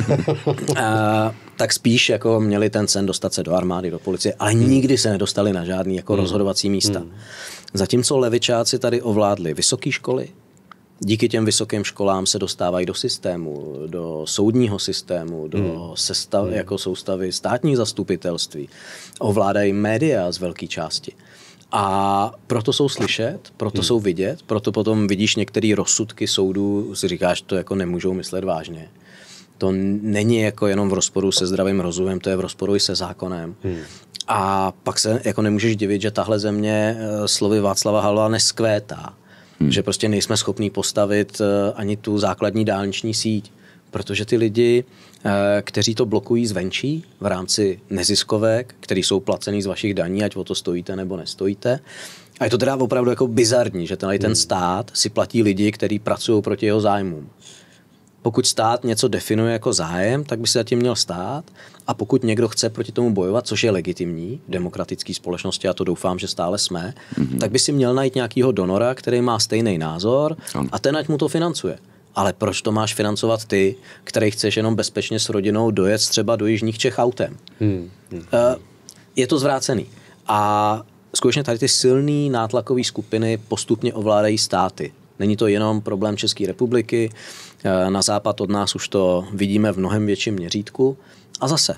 Tak spíš jako měli ten sen dostat se do armády, do policie, ale hmm. nikdy se nedostali na žádný jako hmm. rozhodovací místa. Hmm. Zatímco levičáci tady ovládli vysoké školy, díky těm vysokým školám se dostávají do systému, do soudního systému, do hmm. sestav, hmm. jako soustavy státních zastupitelství. Ovládají média z velké části. A proto jsou slyšet, proto hmm. jsou vidět, proto potom vidíš některé rozsudky soudů, si říkáš, to jako nemůžou myslet vážně. To není jako jenom v rozporu se zdravým rozumem, to je v rozporu i se zákonem. Hmm. A pak se jako nemůžeš divit, že tahle země slovy Václava Havla neskvétá. Hmm. Že prostě nejsme schopní postavit ani tu základní dálniční síť, protože ty lidi, kteří to blokují zvenčí v rámci neziskovek, který jsou placený z vašich daní, ať o to stojíte nebo nestojíte, a je to teda opravdu jako bizarní, že ten, ten stát si platí lidi, kteří pracují proti jeho zájmům. Pokud stát něco definuje jako zájem, tak by se zatím měl stát, a pokud někdo chce proti tomu bojovat, což je legitimní v demokratické společnosti, a to doufám, že stále jsme, mm-hmm. tak by si měl najít nějakýho donora, který má stejný názor a ten ať mu to financuje. Ale proč to máš financovat ty, který chceš jenom bezpečně s rodinou dojet třeba do jižních Čech autem? Mm-hmm. Je to zvrácený. A skutečně tady ty silné nátlakové skupiny postupně ovládají státy. Není to jenom problém České republiky, na západ od nás už to vidíme v mnohem větším měřítku. A zase,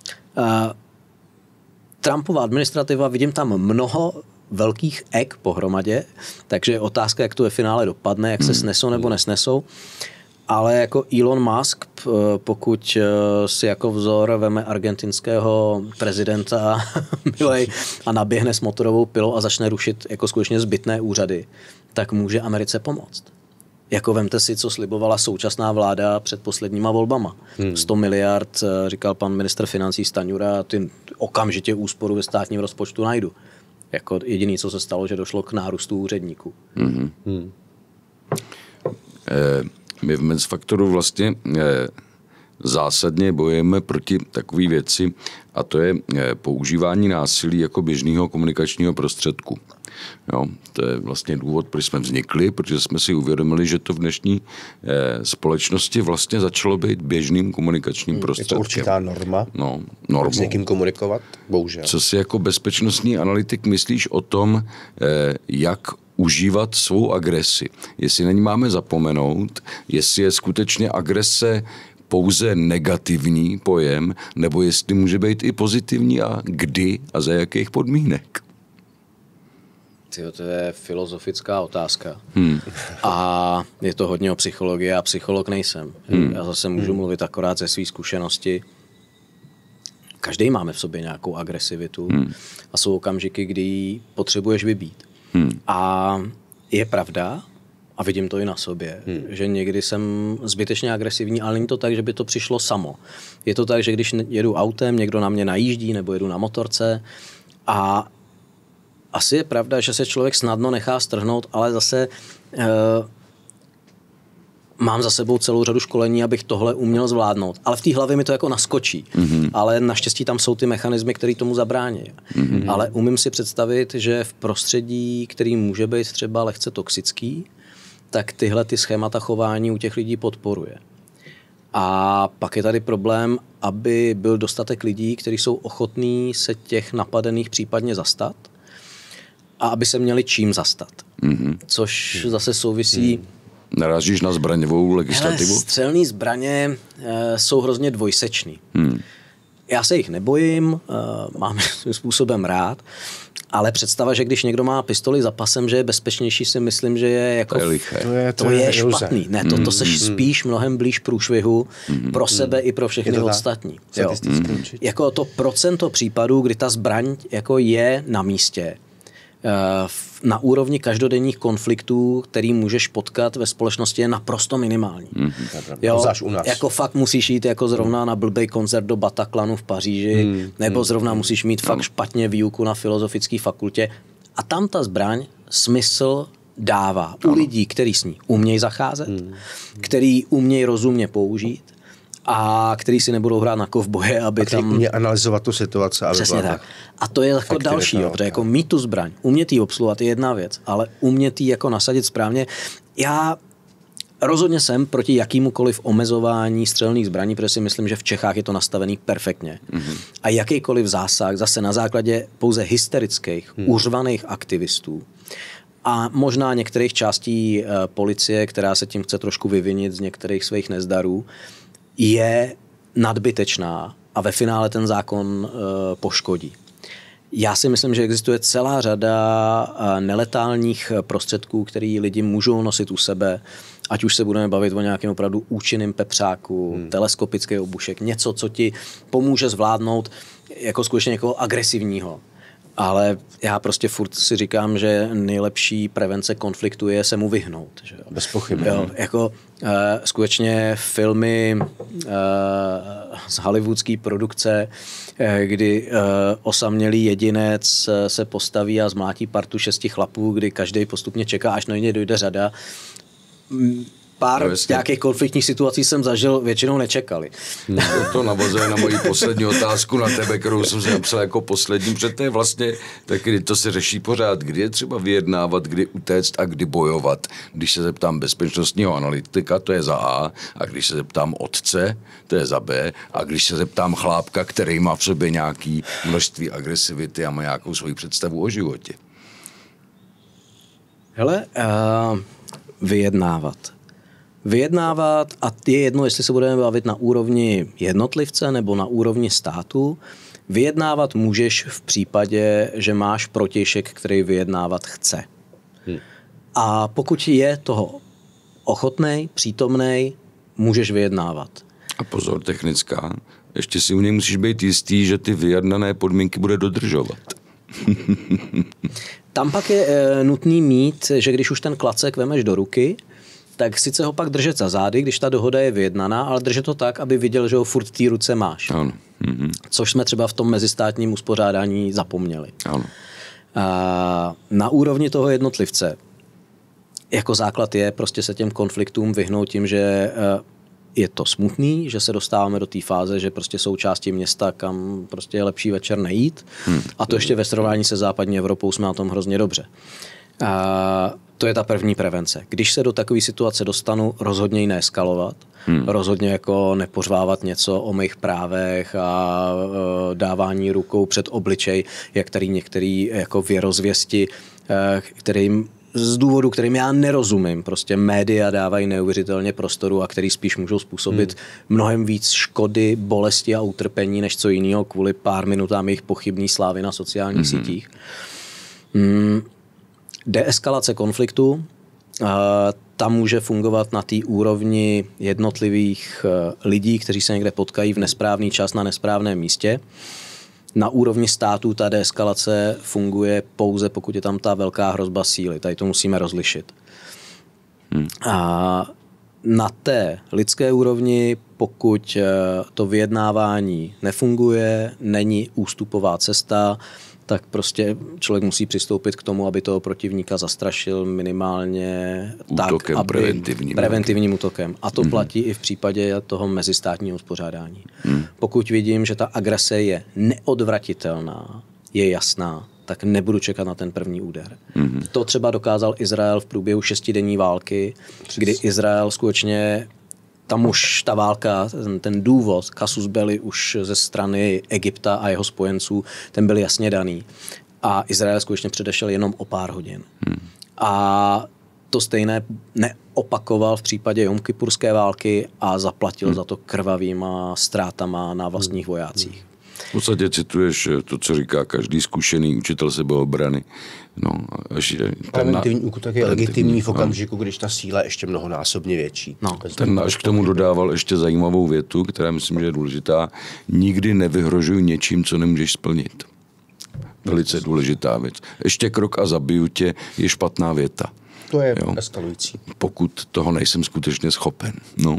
Trumpova administrativa, vidím tam mnoho velkých ek pohromadě, takže je otázka, jak to ve finále dopadne, jak se snesou nebo nesnesou. Ale jako Elon Musk, pokud si jako vzor veme argentinského prezidenta milej a naběhne s motorovou pilou a začne rušit jako skutečně zbytné úřady, tak může Americe pomoct. Jako vemte si, co slibovala současná vláda před posledníma volbama. Hmm. sto miliard, říkal pan ministr financí Stanjura, ty okamžitě úsporu ve státním rozpočtu najdu. Jako jediný, co se stalo, že došlo k nárůstu úředníků. Hmm. Hmm. Eh, my v Men's Faktoru vlastně eh, zásadně bojujeme proti takové věci, a to je eh, používání násilí jako běžného komunikačního prostředku. Jo, to je vlastně důvod, proč jsme vznikli, protože jsme si uvědomili, že to v dnešní eh, společnosti vlastně začalo být běžným komunikačním prostředkem. Je to určitá norma? No, normou. S někým komunikovat? Bohužel. Co si jako bezpečnostní analytik myslíš o tom, eh, jak užívat svou agresi? Jestli na ní máme zapomenout, jestli je skutečně agrese pouze negativní pojem, nebo jestli může být i pozitivní a kdy a za jakých podmínek? Tyjo, to je filozofická otázka. Hmm. A je to hodně o psychologii, já psycholog nejsem. Hmm. Já zase můžu hmm. mluvit akorát ze své zkušenosti. Každý máme v sobě nějakou agresivitu hmm. a jsou okamžiky, kdy ji potřebuješ vybít. Hmm. A je pravda, a a vidím to i na sobě, hmm. že někdy jsem zbytečně agresivní, ale není to tak, že by to přišlo samo. Je to tak, že když jedu autem, někdo na mě najíždí nebo jedu na motorce a asi je pravda, že se člověk snadno nechá strhnout, ale zase uh, mám za sebou celou řadu školení, abych tohle uměl zvládnout. Ale v té hlavě mi to jako naskočí. Mm-hmm. Ale naštěstí tam jsou ty mechanismy, které tomu zabrání. Mm-hmm. Ale umím si představit, že v prostředí, který může být třeba lehce toxický, tak tyhle ty schémata chování u těch lidí podporuje. A pak je tady problém, aby byl dostatek lidí, kteří jsou ochotní se těch napadených případně zastat a aby se měli čím zastat. Mm-hmm. Což zase souvisí... Mm. Narážíš na zbraňovou legislativu? Hele, střelný zbraně e, jsou hrozně dvojsečný. Hmm. Já se jich nebojím, e, mám svým způsobem rád, ale představa, že když někdo má pistoli za pasem, že je bezpečnější, si myslím, že je jako... To je liché. To je, to to je špatný. Ne, to, to seš hmm. spíš mnohem blíž průšvihu hmm. pro sebe hmm. i pro všechny ostatní. Jo. Hmm. Jako to procento případů, kdy ta zbraň jako je na místě, na úrovni každodenních konfliktů, který můžeš potkat ve společnosti, je naprosto minimální. Mm-hmm. Jo, u nás. Jako fakt musíš jít jako zrovna na blbej koncert do Bataclanu v Paříži, mm, nebo mm, zrovna mm, musíš mít mm. fakt špatně výuku na filozofické fakultě. A tam ta zbraň smysl dává u lidí, kteří s ní umějí zacházet, mm. který umějí rozumně použít, a který si nebudou hrát na kovboje, aby tam... umě analyzovat tu situaci. Aby Přesně tak. A to je jako další, jo, protože jako mít tu zbraň, umět jí obsluhovat je jedna věc, ale umět jí jako nasadit správně. Já rozhodně jsem proti jakýmukoliv omezování střelných zbraní, protože si myslím, že v Čechách je to nastavený perfektně. Mm-hmm. A jakýkoliv zásah zase na základě pouze hysterických, mm. uřvaných aktivistů a možná některých částí uh, policie, která se tím chce trošku vyvinit z některých svých nezdarů, je nadbytečná a ve finále ten zákon e, poškodí. Já si myslím, že existuje celá řada e, neletálních prostředků, které lidi můžou nosit u sebe, ať už se budeme bavit o nějakém opravdu účinném pepřáku, hmm. teleskopický obušek, něco, co ti pomůže zvládnout jako skutečně někoho agresivního. Ale já prostě furt si říkám, že nejlepší prevence konfliktu je se mu vyhnout. Že jo? Bez pochyby. Jo, jako uh, skutečně filmy uh, z hollywoodské produkce, uh, kdy uh, osamělý jedinec uh, se postaví a zmlátí partu šesti chlapů, kdy každý postupně čeká, až na něj dojde řada. Pár no, nějakých konfliktních situací jsem zažil, většinou nečekali. No, to navazuje na moji poslední otázku na tebe, kterou jsem si napsal jako poslední, protože to je vlastně, tak kdy to se řeší pořád, kdy je třeba vyjednávat, kdy utéct a kdy bojovat. Když se zeptám bezpečnostního analytika, to je za A, a když se zeptám otce, to je za B, a když se zeptám chlápka, který má v sobě nějaký množství agresivity a má nějakou svoji představu o životě. Hele, uh, vyjednávat. Vyjednávat, a je jedno, jestli se budeme bavit na úrovni jednotlivce nebo na úrovni státu, vyjednávat můžeš v případě, že máš protějšek, který vyjednávat chce. Hmm. A pokud je toho ochotnej, přítomnej, můžeš vyjednávat. A pozor, technická, ještě si u něj musíš být jistý, že ty vyjednané podmínky bude dodržovat. Tam pak je e, nutný mít, že když už ten klacek vemeš do ruky, tak sice ho pak držet za zády, když ta dohoda je vyjednaná, ale držet to tak, aby viděl, že ho furt v té ruce máš. Ano. Mm-hmm. Což jsme třeba v tom mezistátním uspořádání zapomněli. Ano. A na úrovni toho jednotlivce jako základ je prostě se těm konfliktům vyhnout tím, že je to smutný, že se dostáváme do té fáze, že prostě součástí města, kam prostě je lepší večer nejít. Hmm. A to ještě ve srovnání se západní Evropou jsme na tom hrozně dobře. A to je ta první prevence. Když se do takové situace dostanu, rozhodně ji neeskalovat, hmm. rozhodně jako nepořvávat něco o mých právech a e, dávání rukou před obličej, jak tady některý jako věrozvěsti, e, kterým z důvodu, kterým já nerozumím, prostě média dávají neuvěřitelně prostoru a který spíš můžou způsobit hmm. mnohem víc škody, bolesti a utrpení, než co jiného kvůli pár minutám jejich pochybný slávy na sociálních hmm. sítích. Hmm. Deeskalace konfliktu, tam může fungovat na té úrovni jednotlivých lidí, kteří se někde potkají v nesprávný čas na nesprávném místě. Na úrovni států ta deeskalace funguje pouze, pokud je tam ta velká hrozba síly. Tady to musíme rozlišit. Hmm. A na té lidské úrovni, pokud to vyjednávání nefunguje, není ústupová cesta, tak prostě člověk musí přistoupit k tomu, aby toho protivníka zastrašil minimálně útokem, tak, aby preventivním. preventivním útokem. A to mm. platí i v případě toho mezistátního uspořádání. Mm. Pokud vidím, že ta agrese je neodvratitelná, je jasná, tak nebudu čekat na ten první úder. Mm. To třeba dokázal Izrael v průběhu šestidenní války, kdy Izrael skutečně tam už ta válka, ten, ten důvod, casus belli už ze strany Egypta a jeho spojenců, ten byl jasně daný. A Izrael skutečně předešel jenom o pár hodin. Hmm. A to stejné neopakoval v případě Jomkipurské války a zaplatil hmm. za to krvavýma ztrátama na vlastních vojácích. V podstatě cituješ to, co říká každý zkušený učitel sebeobrany. No, až preventivní útok je legitimní v okamžiku, když ta síla je ještě mnohonásobně větší. No. Ten až k tomu dodával ještě zajímavou větu, která myslím, že je důležitá. Nikdy nevyhrožuj něčím, co nemůžeš splnit. Velice důležitá věc. Ještě krok a zabiju tě je špatná věta. To je jo? eskalující. Pokud toho nejsem skutečně schopen. No.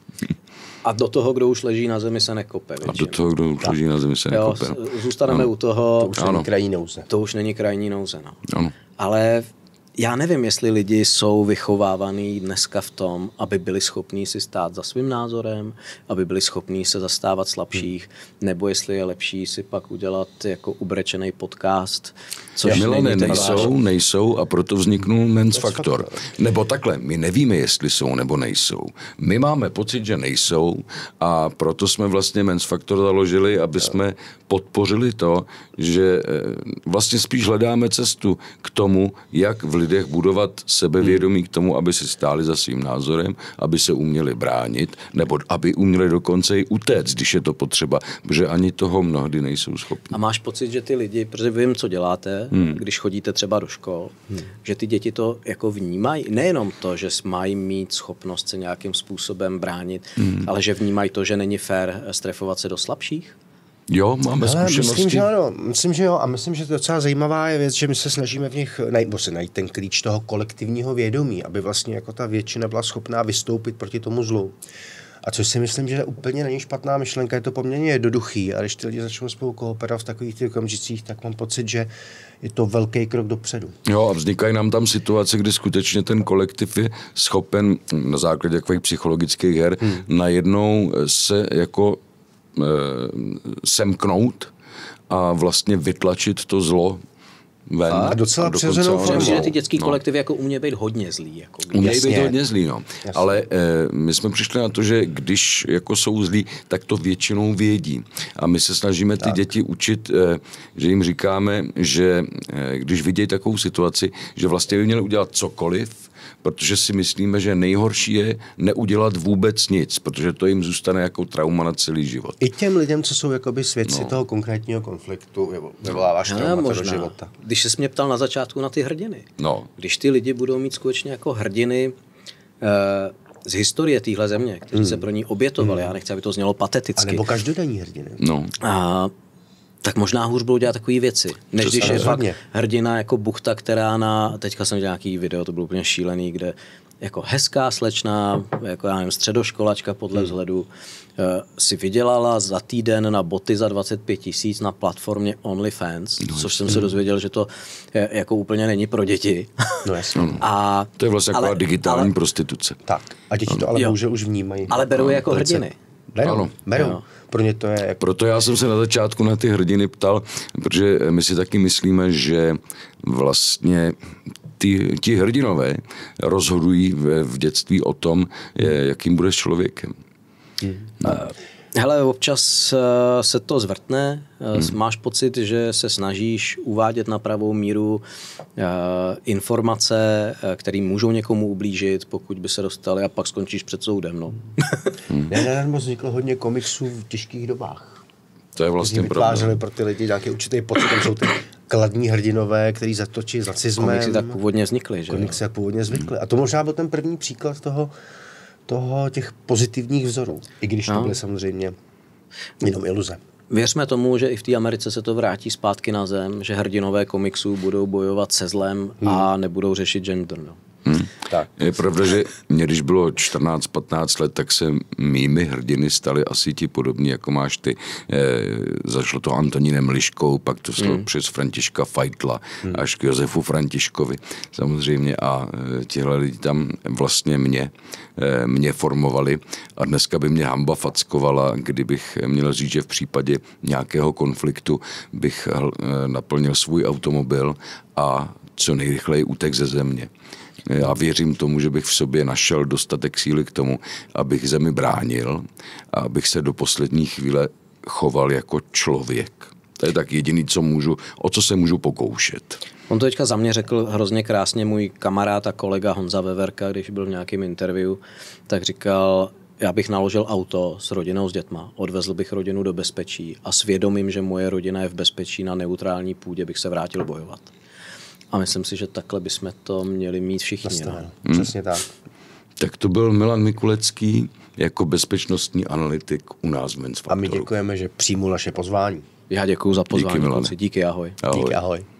A do toho, kdo už leží na zemi, se nekope. Většinou. A do toho, kdo už tak. leží na zemi, se jo, nekope. Zůstaneme ano. u toho. To už ano. není krajní nouze. To už není krajní nouze. No. Ano. Ale já nevím, jestli lidi jsou vychovávaný dneska v tom, aby byli schopní si stát za svým názorem, aby byli schopní se zastávat slabších, hmm. nebo jestli je lepší si pak udělat jako ubrečený podcast. Což Milane, nejsou, nejsou a proto vzniknul Men's Faktor. Nebo takhle, my nevíme, jestli jsou nebo nejsou. My máme pocit, že nejsou a proto jsme vlastně Men's Faktor založili, aby jsme podpořili to, že vlastně spíš hledáme cestu k tomu, jak v lidech budovat sebevědomí k tomu, aby si stáli za svým názorem, aby se uměli bránit, nebo aby uměli dokonce i utéct, když je to potřeba, protože ani toho mnohdy nejsou schopni. A máš pocit, že ty lidi, protože vím, co děláte, hmm. když chodíte třeba do škol, hmm. že ty děti to jako vnímají, nejenom to, že mají mít schopnost se nějakým způsobem bránit, hmm. ale že vnímají to, že není fér strefovat se do slabších? Jo, máme Ale zkušenosti. Myslím, že ano. Myslím, že jo. A myslím, že to je docela zajímavá je věc, že my se snažíme v nich najít, se najít ten klíč toho kolektivního vědomí, aby vlastně jako ta většina byla schopná vystoupit proti tomu zlu. A což si myslím, že úplně není špatná myšlenka, je to poměrně jednoduchý. A když ty lidi začnou spolu kooperovat v takových těch okamžicích, tak mám pocit, že je to velký krok dopředu. Jo, a vznikají nám tam situace, kdy skutečně ten kolektiv je schopen na základě takových psychologických her hmm. najednou se jako semknout a vlastně vytlačit to zlo ven. A docela přirozenou formou. Že ty dětský kolektivy no. jako umějí být hodně zlý. Jako umějí být hodně zlý, no. Jasně. Ale e, my jsme přišli na to, že když jako jsou zlí, tak to většinou vědí. A my se snažíme ty tak. děti učit, e, že jim říkáme, že e, když vidějí takovou situaci, že vlastně by měli udělat cokoliv, protože si myslíme, že nejhorší je neudělat vůbec nic, protože to jim zůstane jako trauma na celý život. I těm lidem, co jsou jakoby svědci no. toho konkrétního konfliktu, vyvoláváš no. traumata do života. Když jsi mě ptal na začátku na ty hrdiny. No. Když ty lidi budou mít skutečně jako hrdiny eh, z historie téhle země, kteří hmm. se pro ní obětovali, hmm. já nechci, aby to znělo pateticky. A nebo každodenní hrdiny. No. A tak možná hůř budou dělat takové věci. Než když je fakt hrdina jako buchta, která na, teďka jsem dělal nějaký video, to bylo úplně šílený, kde jako hezká slečna, jako já nevím, středoškolačka podle hmm. vzhledu, si vydělala za týden na boty za dvacet pět tisíc na platformě OnlyFans, no, což jsem se dozvěděl, že to je, jako úplně není pro děti. No jasně. A, to je vlastně taková digitální ale, prostituce. Tak. A děti to ale bohužel už vnímají. Ale berou je jako velice. hrdiny. Berou, ano. berou. Jo. Pro ně to je... Proto já jsem se na začátku na ty hrdiny ptal, protože my si taky myslíme, že vlastně ty, ti hrdinové rozhodují v, v dětství o tom, jakým budeš člověkem. Hmm. No. Hele, občas se to zvrtne, hmm. máš pocit, že se snažíš uvádět na pravou míru informace, které můžou někomu ublížit, pokud by se dostali a pak skončíš před soudem. No. Hmm. Nedarmo vzniklo hodně komiksů v těžkých dobách. To je vlastně pravda. Vytvářeli pro ty lidi nějaký určitý pocit, tam jsou ty kladní hrdinové, který zatočí s nacismem. Komiksy tak původně vznikly, že? Komiksy tak původně vznikly. A to možná byl ten první příklad toho, toho těch pozitivních vzorů. I když to no. byly samozřejmě jenom iluze. Věřme tomu, že i v té Americe se to vrátí zpátky na zem, že hrdinové komiksů budou bojovat se zlem hmm. a nebudou řešit gender. No. Hmm. tak. Je pravda, že mě, když bylo čtrnáct patnáct let, tak se mými hrdiny staly asi ti podobní, jako máš ty. E, zašlo to Antonínem Liškou, pak to šlo hmm. přes Františka Fajtla hmm. až k Josefu Františkovi samozřejmě a e, tihle lidi tam vlastně mě, e, mě formovali a dneska by mě hamba fackovala, kdybych měl říct, že v případě nějakého konfliktu bych e, naplnil svůj automobil a co nejrychleji utek ze země. Já věřím tomu, že bych v sobě našel dostatek síly k tomu, abych zemi bránil a abych se do poslední chvíle choval jako člověk. To je tak jediný, co můžu, o co se můžu pokoušet. On to teďka za mě řekl hrozně krásně můj kamarád a kolega Honza Veverka, když byl v nějakém interview, tak říkal, já bych naložil auto s rodinou, s dětma, odvezl bych rodinu do bezpečí a svědomím, že moje rodina je v bezpečí na neutrální půdě, bych se vrátil bojovat. A myslím si, že takhle bychom to měli mít všichni. No. Hmm. Přesně tak. Tak to byl Milan Mikulecký jako bezpečnostní analytik u nás v Men's Factoru. A my děkujeme, že přijmul naše pozvání. Já děkuju za pozvání. Díky, Díky, ahoj. ahoj. Díky, ahoj.